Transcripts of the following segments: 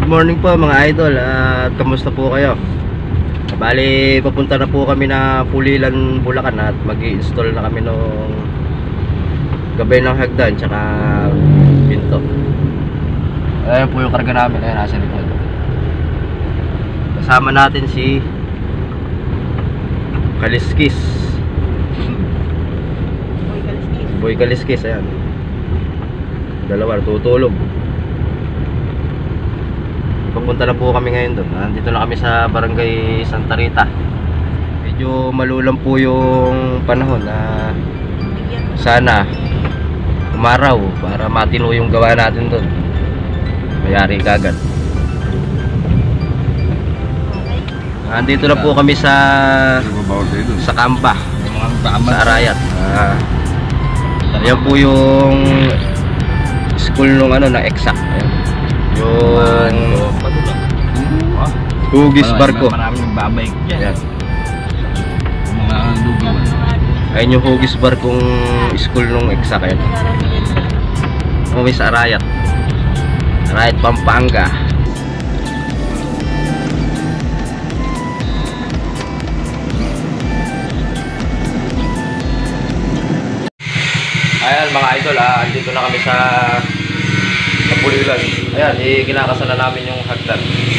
Good morning po mga idol, at kamusta po kayo? Bali, papunta na po kami na Pulilan, Bulacan at mag-i-install na kami nung gabay ng hagdan tsaka pinto. Ayan po yung karga namin, ayan nasa likod. Kasama natin si Kaliskis Boy Kaliskis, ayan. Dalawa tutulog. Pupunta na po kami ngayon doon. Nandito na kami sa Barangay Santa Rita. Medyo malulang po yung panahon na sana umaraw para matino yung gawa natin doon. Mayari kagad. Nandito na po kami sa Kamba, sa Arayat. Ayan po yung school nung ano na exact. Yung Hugis Barko. Maraming babay dyan. Mga lugawan. Ayun yung Hugis Barkong school nung exact. Ayan. Umuwi sa Arayat, Pampanga. Ayan mga idol, andito na kami sa Pulilan. Ayan, kinakasan na namin yung hagdan.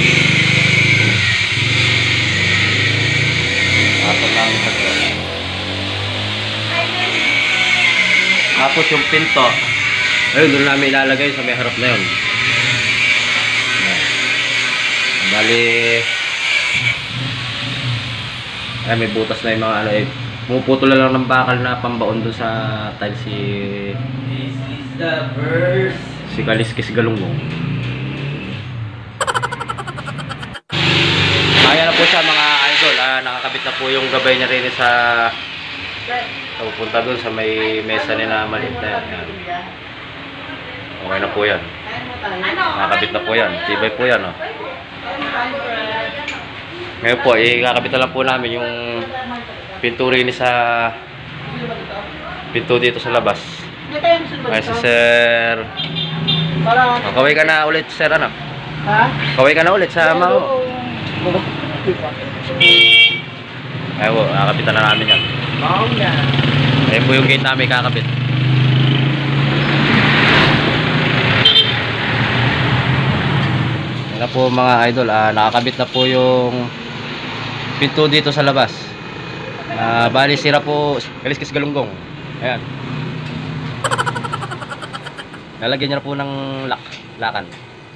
Asan namin hagdan. Tapos yung pinto, ayun, doon namin ilalagay sa may harap na yun. Ayan. Bali, ayan, may butas na yung mga ano, pumuputol na lang ng bakal na pambaon doon sa tiles This is the verse. Si Kaliskis Galunggong. Ayan na po siya mga idol. Nakakabit na po yung gabay niya rin sa pupunta doon sa may mesa niya na maliit na yan. Okay na po yan. Nakakabit na po yan. Tibay po yan. Oh. Ngayon po, ikakabit na lang po namin yung pinto rin sa pinto dito sa labas. Ay si Sir. Kaway ka na ulit, Sir, ano? Ha? Kaway ka na ulit sa Mao. Ay po, kakabitan na namin yan. Mao na. Ayun po yung gate namin kakabit. Yan na po mga idol, nakakabit na po yung pinto dito sa labas. Bali sira po Kaliskis Galunggong. Ayan. Lalagyan niya na po ng lakan.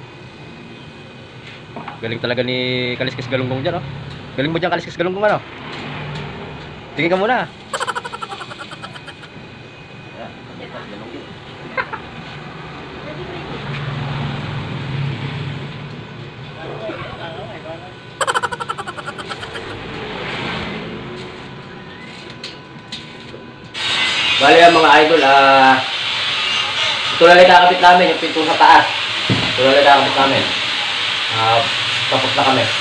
Galing talaga ni Kaliskis Galunggong dyan, oh. Galing mo dyan, Kaliskis Galunggong, ano? Tingin ka muna. Bali ang mga idol, ito lang itakabit namin, yung pinto sa taas. Ito lang itakabit namin. Tapos na kami.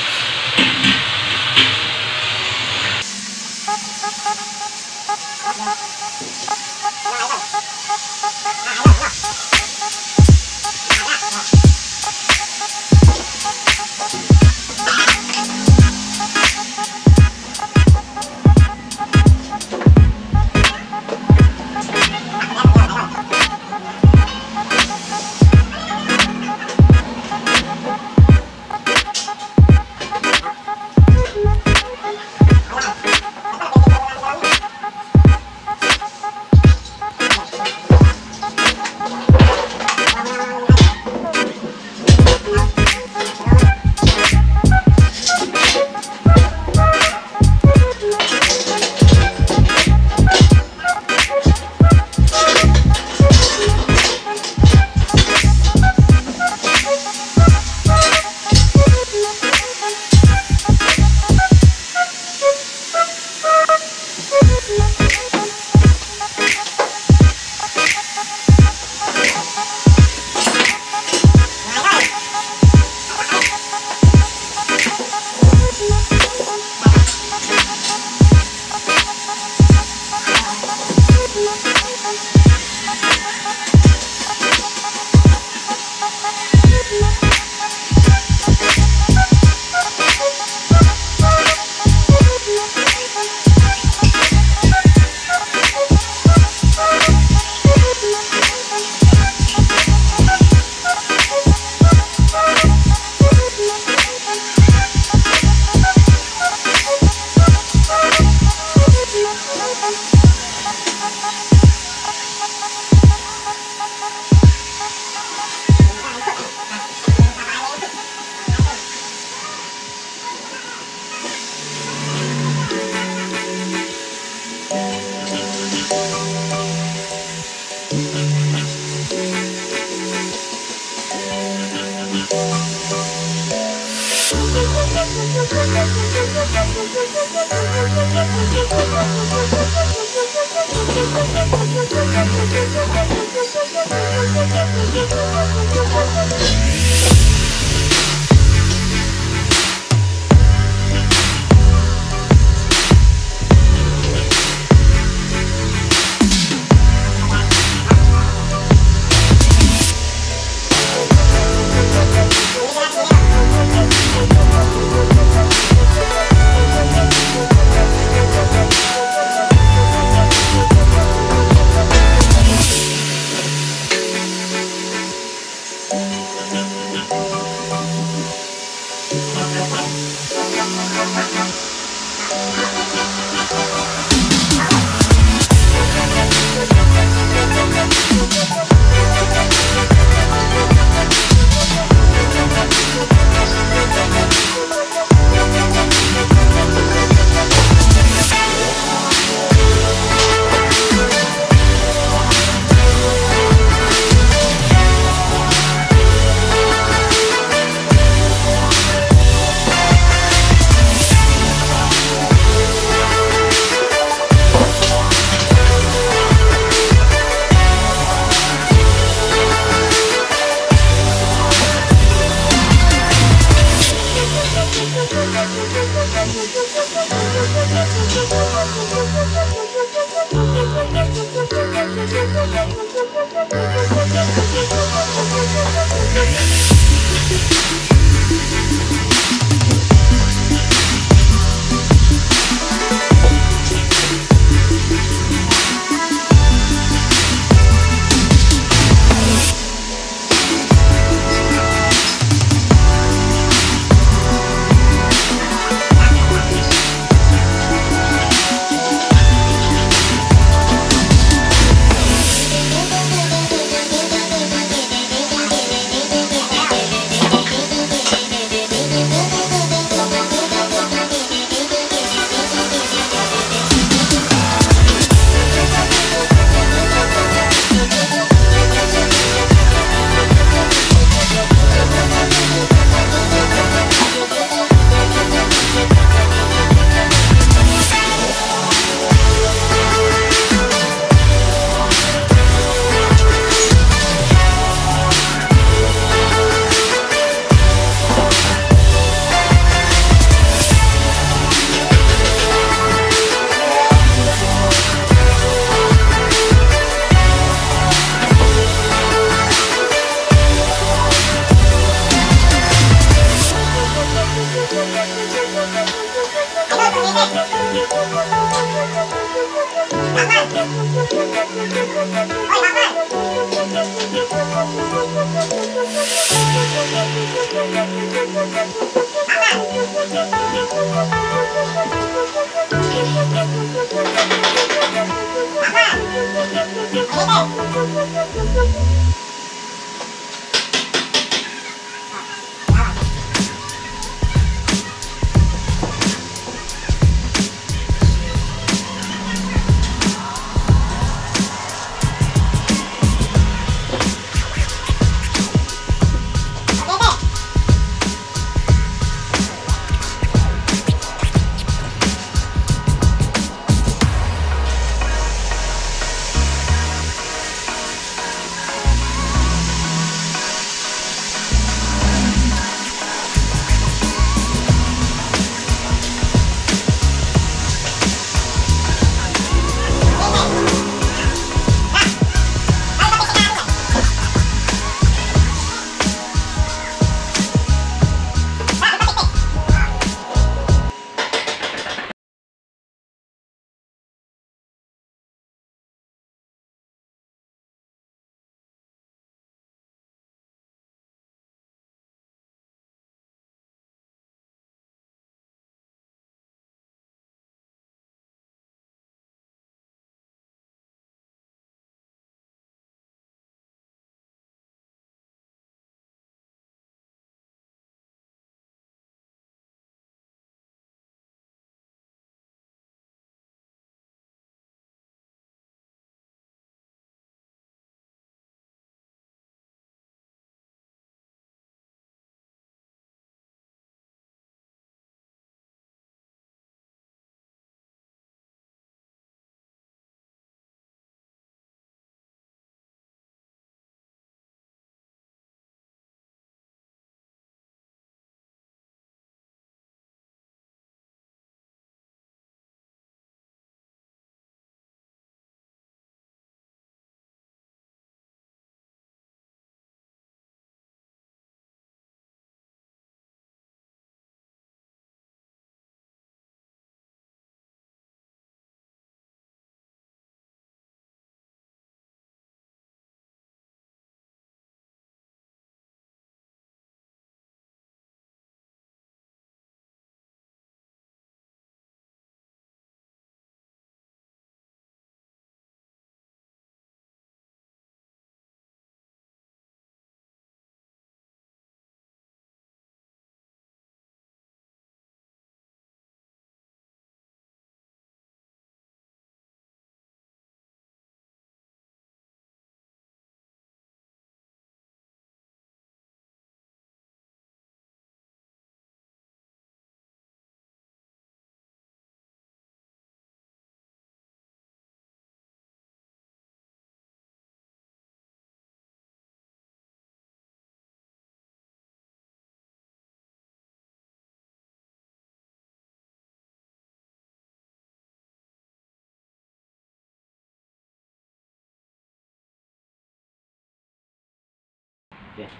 Yeah.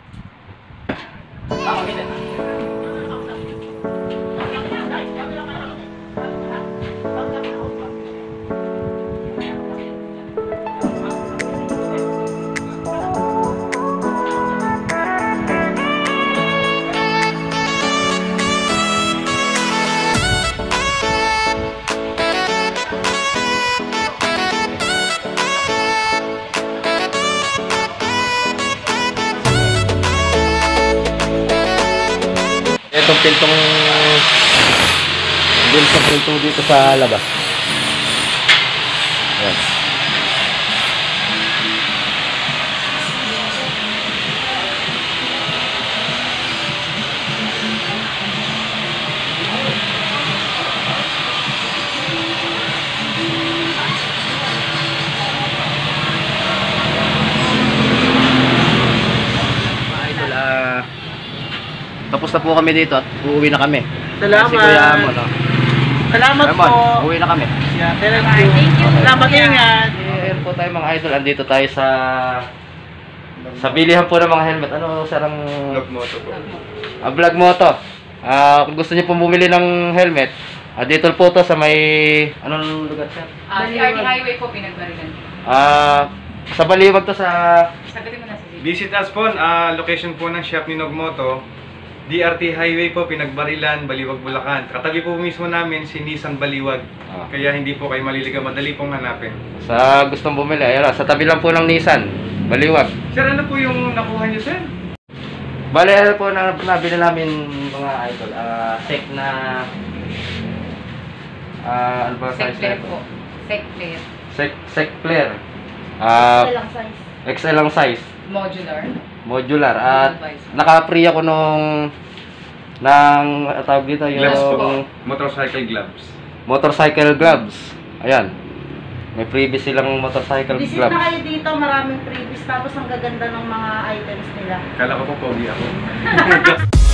Ah, okay na. Itong pintong dun sa pinto dito sa labas. Ayan. Idol, tapos na po kami dito at uuwi na kami. Salamat. Si Kuya Amon, no? Salamat Amon, po. uuwi na kami. Yeah, thank you. Salamat, ingat. Ayan po tayo mga idol, andito tayo sa bilihan po ng mga helmet. Ano sarang Vlog moto po. Vlog Moto. Kung gusto niyo po bumili ng helmet, dito po to sa may anong lugar siya? DRT Highway po, Pinagbarilan. Sa Baliwag to sa Sagutin mo na si Visit us po, location po ng shop ni Nogmoto, DRT Highway po, Pinagbarilan, Baliwag, Bulacan. Katabi po mismo namin si Nissan Baliwag. Kaya hindi po kayo maliligaw, madali pong hanapin. sa gustong bumili. Ayun, sa tabi lang po ng Nissan Baliwag. Sir, ano po yung nakuha niyo, sir? Bale, ano po na nabili namin mga idol, sec na ano ba size Secplayer nito? po. Secplayer. Sec player. XL lang size. Modular. Modular. At naka-free ako nung tawag dito Gloves po. yung Motorcycle gloves. motorcycle gloves. Ayan. May freebies silang motorcycle Visit gloves. na kayo dito, maraming freebies. Tapos ang gaganda ng mga items nila. Kala ko po pogi ako.